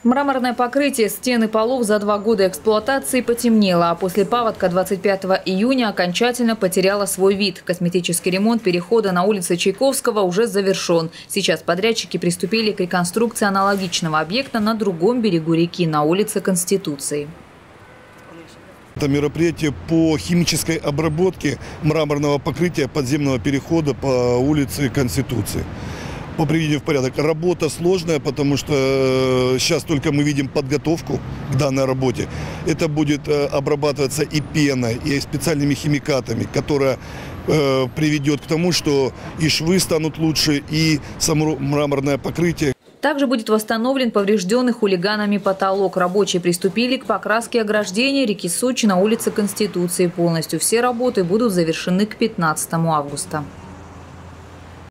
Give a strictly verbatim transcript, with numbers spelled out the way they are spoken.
Мраморное покрытие стен и полов за два года эксплуатации потемнело, а после паводка двадцать пятого июня окончательно потеряло свой вид. Косметический ремонт перехода на улице Чайковского уже завершен. Сейчас подрядчики приступили к реконструкции аналогичного объекта на другом берегу реки, на улице Конституции. Это мероприятие по химической обработке мраморного покрытия подземного перехода по улице Конституции. По приведению в порядок. Работа сложная, потому что сейчас только мы видим подготовку к данной работе. Это будет обрабатываться и пеной, и специальными химикатами, которая э, приведет к тому, что и швы станут лучше, и само мраморное покрытие. Также будет восстановлен поврежденный хулиганами потолок. Рабочие приступили к покраске ограждения реки Сочи на улице Конституции. Полностью все работы будут завершены к пятнадцатому августа.